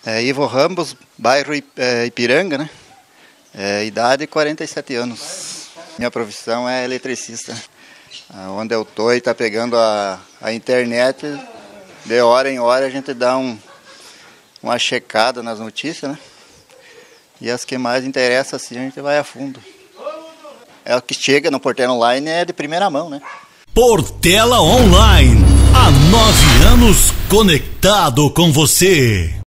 Ivo Ramos, bairro Ipiranga, né? Idade 47 anos. Minha profissão é eletricista. Onde eu tô e tá pegando a internet, de hora em hora a gente dá uma checada nas notícias, né? E as que mais interessam assim a gente vai a fundo. O que chega no Portela Online é de primeira mão, né? Portela Online, há 9 anos conectado com você.